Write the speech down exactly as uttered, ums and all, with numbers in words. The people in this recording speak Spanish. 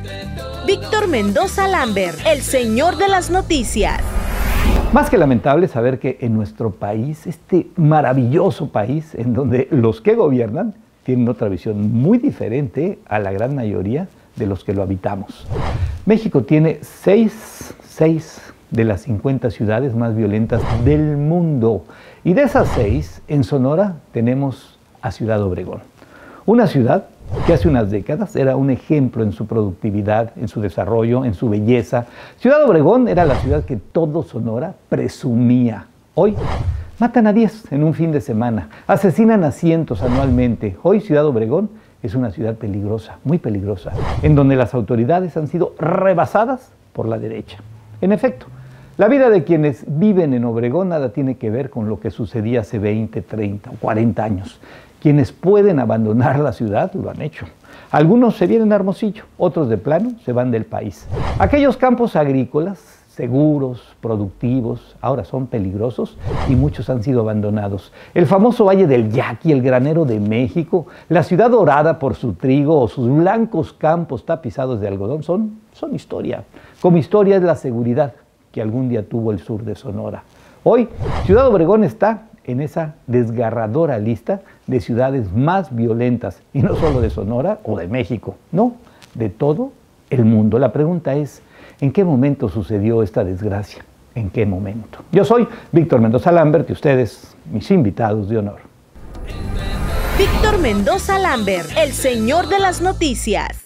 Víctor Mendoza Lambert, el señor de las noticias. Más que lamentable saber que en nuestro país, este maravilloso país, en donde los que gobiernan tienen otra visión muy diferente a la gran mayoría de los que lo habitamos. México tiene seis, seis de las cincuenta ciudades más violentas del mundo. Y de esas seis, en Sonora tenemos a Ciudad Obregón. Una ciudad que hace unas décadas era un ejemplo en su productividad, en su desarrollo, en su belleza. Ciudad Obregón era la ciudad que todo Sonora presumía. Hoy matan a diez en un fin de semana, asesinan a cientos anualmente. Hoy Ciudad Obregón es una ciudad peligrosa, muy peligrosa, en donde las autoridades han sido rebasadas por la derecha. En efecto, la vida de quienes viven en Obregón nada tiene que ver con lo que sucedía hace veinte, treinta o cuarenta años. Quienes pueden abandonar la ciudad lo han hecho. Algunos se vienen a Hermosillo, otros de plano se van del país. Aquellos campos agrícolas, seguros, productivos, ahora son peligrosos y muchos han sido abandonados. El famoso Valle del Yaqui, el granero de México, la ciudad dorada por su trigo o sus blancos campos tapizados de algodón son, son historia. Como historia es la seguridad que algún día tuvo el sur de Sonora. Hoy, Ciudad Obregón está en esa desgarradora lista de ciudades más violentas, y no solo de Sonora o de México, no, de todo el mundo. La pregunta es, ¿en qué momento sucedió esta desgracia? ¿En qué momento? Yo soy Víctor Mendoza Lambert y ustedes, mis invitados de honor. Víctor Mendoza Lambert, el señor de las noticias.